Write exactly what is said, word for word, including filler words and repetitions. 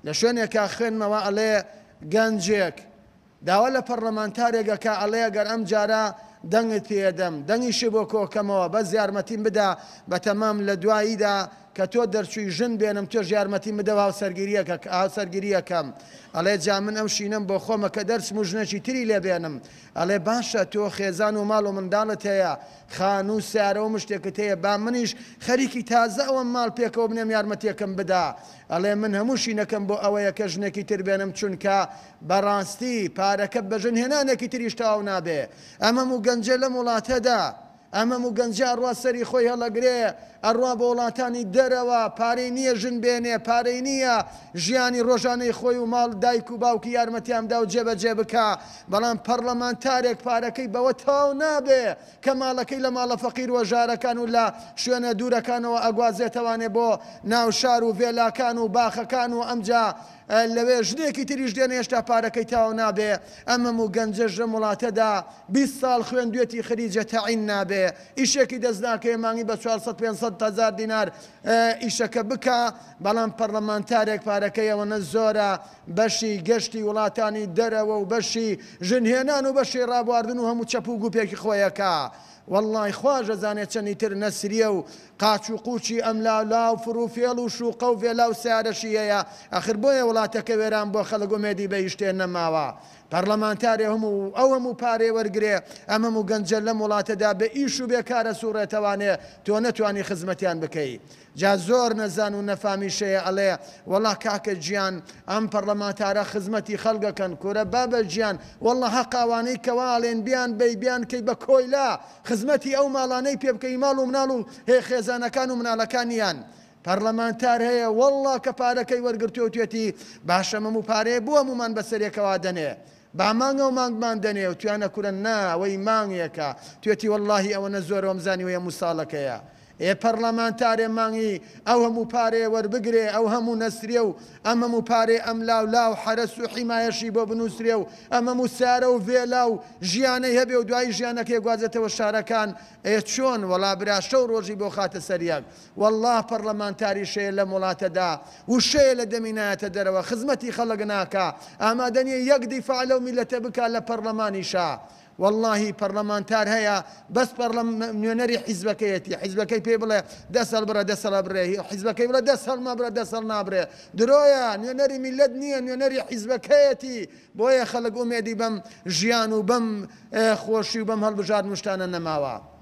لە شوێنێکا خوێنمەوە ئەڵێ گەنجێک داوا لە پەرلەمانتارێکە کە ئەڵێ گەر ئەم جارە دەنگت پێدەم دەنگیشی بۆ کۆکەمەوە بەس یارمەتیم بدا بە تەمام لە دواییدا کە تۆ دەرچووی ژن بێنم تۆش یارمەتیم بدە هاوسەرگیریەکەم ئەڵێ جا من ئەو شینم بۆ خۆمە کە دەرچم و ژنێکی تری لێ بێنم ئەڵێ باشە تۆ خێزان و ماڵ و منداڵت هەیە خان و سیارە و مشتێکت هەیە با منیش خەریکی تازە ئەوەم ماڵ پێکەوە بنێم یارمەتیەکەم بدا ئەڵێ من هەموو شینەکەم بۆ ئەوەیە کە ژنێکی تر بێنم چونکە بەڕاستی پارەکە بە ژن هێنانێکی تریش تەواو نابێ ئەمەم و گەنجە لەم وڵاتەدا ئەمەم و گەنجە ئەڕوا سەری خۆی هەڵەگرێ ئەڕوا بە وڵاتانی دەرەوە پارەی نییە ژن بێنێ پارەی نییە ژیانی ڕۆژانەی خۆی و ماڵ دایک و باوکی یارمەتیامدا و جێبەجێ بکە بەڵام پەرلەمانتارێک پارەکەی بەوە تاو نابێ کە ماڵەکەی لە ماڵە فەقیر و ژارەکان و لە شوێنە دوورەکانەوە ئەگوازێتەوانێ بۆ ناو شار و vێلاکان و باخەکان و ئەمجا لەوێ ژنێکی تریش دێنێ هێشتا پارەکەی تاو نابێ ئەمەم و گەنجەش لە وڵاتەدا بیست ساڵ خوێندوێتی خەریجە تەعین نابێ ئیشێکی دەست ناکەی مانگی بە چوارسەد پێنجسەد هەزار دینار ئیشەکە بکە بەڵام پەرلەمانتارێک پارەکەی ئەوەنە زۆرە بەشی گەشتی وڵاتانی دەرەوە و بەشی ژنهێنان و بەشی ڕابواردن و هەموو چەپ و گوپێکی خۆیەکە والله خواژە زانێت چەندی تر نەسریە و قاچ و قوچی ئەملا لاو فروفێڵ و شوقە و vێلا و سیارەشی هەیە ئەخر بۆیە وڵاتەکە وێران بۆ خەڵک ومێدی بە ئیشتێن نەماوە پەرلەمانتارێ هەموو ئەو هەموو پارێ وەرگێ ئەم هەموو گەنجە لەم وڵاتەدا بە ئیش و بێکارە سوورەتەوانێ تۆ نەتوانی خزمەتیان بکەی جا زۆر نەزان و نەفامیشەیە ئەڵێ وەڵا کاکە گیان ئەم پەرلەمانتارە خزمەتی خەڵگەکەن کورە بابە گیان وەڵا هەقاوانەی کەواڵێن بیان بەی بیان کەی بە کۆیلا خزمەتی ئەو ماڵانەی پێ بکەی ماڵ و مناڵ و هێ خێزانەکان و مناڵەکانیان پەرلەمانتار هەیە وەڵا کە پارەکەی وەرگرتووە توێتی باشە مەم و پارەیە بووە هەمومان بەسەرێکەوە دەنێ با مانگە و مانگمان دەنێ و توانە کورە نا ئەوەی مانگیەکە توێتی وەڵڵاهی ئەوەنە زۆر ئەمزانی وە موساڵەکەیە ئێ پەرلەمانتارێ مانگی ئەو هەموو پارێ وەربگرێ ئەو هەموو نەسرێ و ئەم هەموو پارێ ئەم لاو لاو حرەس و حیمایەشی بۆ بنووسرێ و ئەم هەموو سارە و vێلا و ژیانەی هەبێ و دوای ژیانەکەی گوازێتەوە شارەکان ئێ چۆن وەڵا برا شەو ڕۆژی بۆ خاتە سەریاک والله پەرلەمانتاری شەیە لە وڵاتەدا و شەیە لە دەمینایەتە دەرەوە خزمەتی خەڵک ناکە ئامادەنیە یەک دیفاع لەو میلەتە بکات لە پەرلەمانیشا والله پەرلەمانتار هەیە بەس نوێنەری حیزبەکەیەتی حیزبەکەی پێ بڵێ دە سەڵ برە دە سەڵە برێ حیزبەکەی بڵێ دە سەڵ مەبرە دە سەڵ نابرێ درۆیە نوێنەری میلەت نییە نوێنەری حیزبەکەیەتی بۆیە خەڵک ئومێدی بەم ژیان و بەم خۆشی و بەم هەڵبژار مشتانە نەماوە